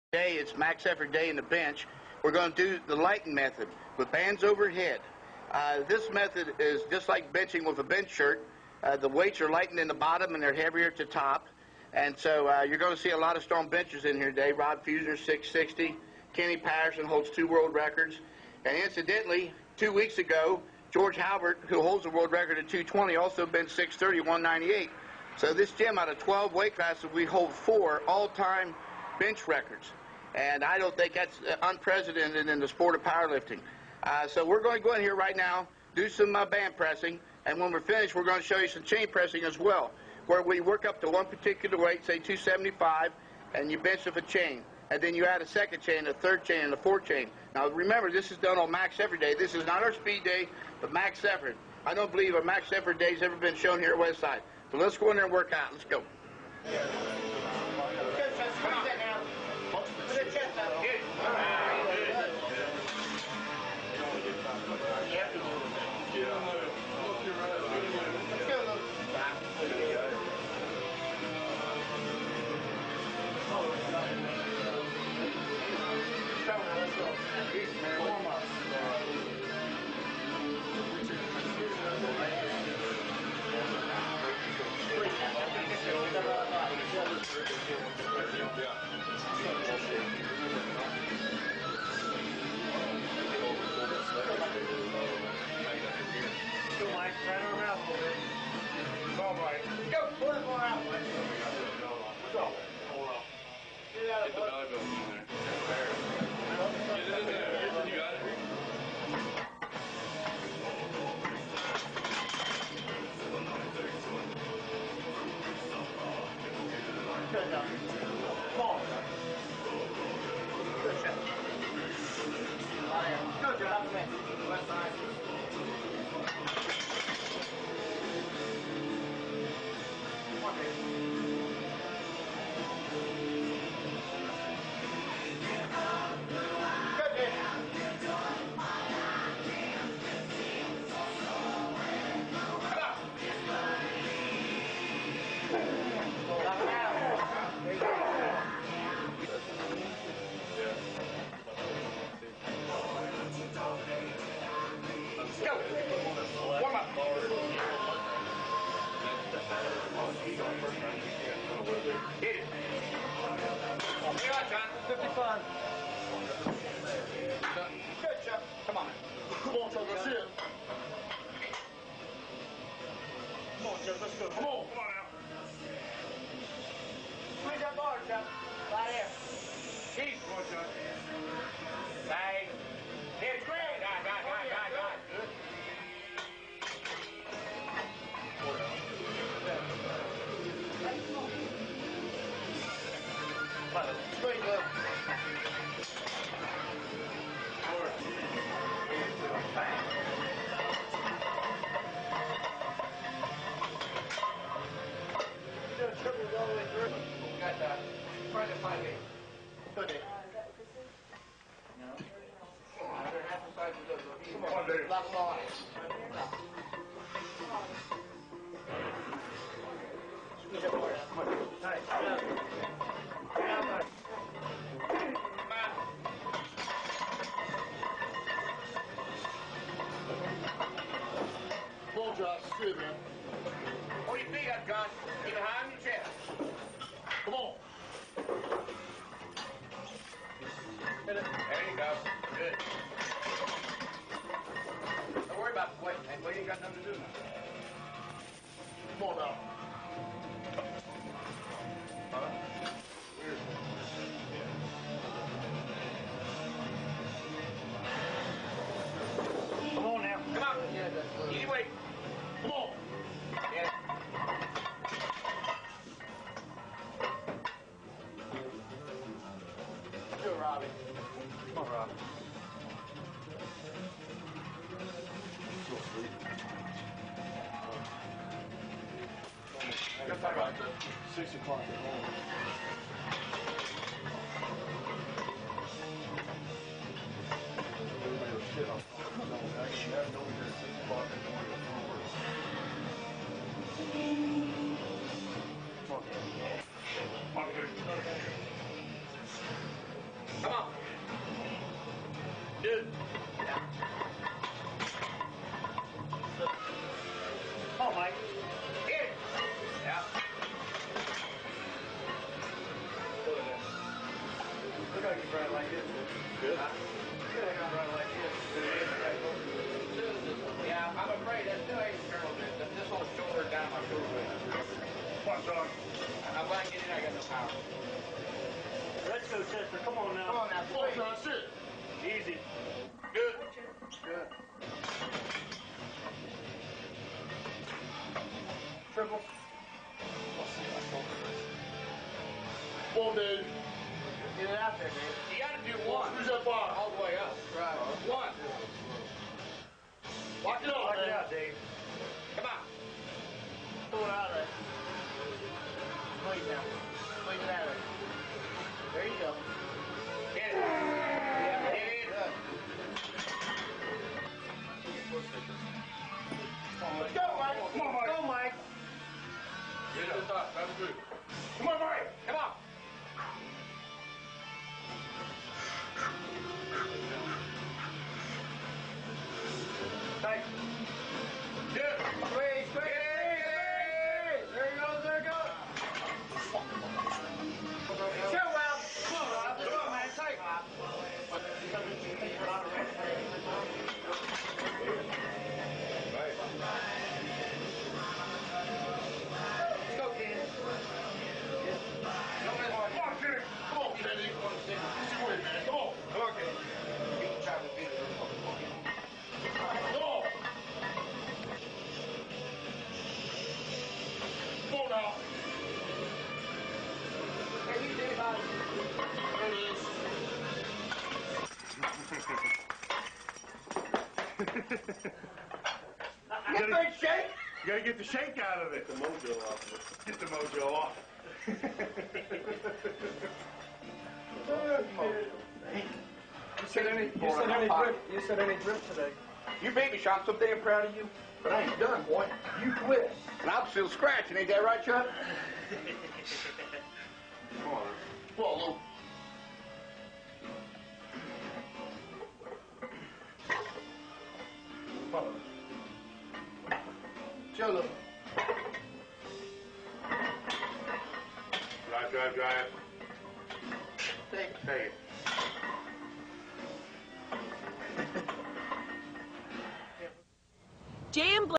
Today it's max effort day in the bench. We're going to do the lighten method with bands overhead. This method is just like benching with a bench shirt. The weights are lightened in the bottom and they're heavier at the top. And so you're going to see a lot of strong benchers in here today. Rod Fuser, 660. Kenny Patterson holds 2 world records. And incidentally, 2 weeks ago, George Halbert, who holds the world record at 220, also benched 630, 198. So this gym, out of 12 weight classes, we hold 4 all-time bench records. And I don't think that's unprecedented in the sport of powerlifting. So we're going to go in here right now, do some band pressing, and when we're finished, we're going to show you some chain pressing as well, where we work up to one particular weight, say 275, and you bench with a chain. And then you add a second chain, a third chain, and a fourth chain. Now remember, this is done on max effort day. This is not our speed day, but max effort. I don't believe a max effort day has ever been shown here at Westside. So let's go in there and work out. Let's go. Hold your feet up, John. Keep it high on your chest. Come on. There you go. Good. Don't worry about the weight, man. We ain't got nothing to do now. Come on now. Come on now. Come on. Easy weight. Come on. Yeah. Go, Robbie. Come on, Robbie. Still asleep. Got about 6 o'clock at home. Everybody will shit on. No, actually, I know we're at 6 o'clock in the morning. Come on, dude. Good. Come on, Mike. Hit it. Yeah. Look how you run like this. Good. Look how you run like this. Yeah, I'm afraid that still ain't turtle bit. This whole shoulder down my shoulder. Come on, Sean. I'm glad to get in. I got no power. Let's go, Chester. Come on now. Come on now, Come on, please. Sean. Sit. Easy. Good. Good. Triple. Come on, Dave. Get it out there, Dave. You got to do one. Who's that bar? All the way up. Right. One. Lock it up, Lock man. it out, Dave. Come on. Pull it out of there. Squeeze now. Squeeze it out of there. There you go. Hit it. Yeah, hit it. Good. Let's go, Mike. Come on, Mike. Go, Mike. Get it to the top. That's good. Come on, Mike. Come on. Tight. Good. Squeeze, squeeze. There it goes, there it goes. Show, Rob. Come on, Rob. Come on, man. Tight, Rob. Let's go, Ken. Come on, Kenny. Come on, Kenny. Easy way, man. Come on. Come on, kid. Beat the trap with beat it. Come on. Come on now. Hey, you did about it. There it is. Get the big shake. You gotta get the shake out of it. Get the mojo off of it. Get the mojo off. You said any drip today. You beat me, Sean. So damn proud of you. But I ain't done, boy. You quit. And I'm still scratching. Ain't that right, Chuck? Come on. Come on, Lou. Cholo. Drive. Take it. Take it. Jay and Blake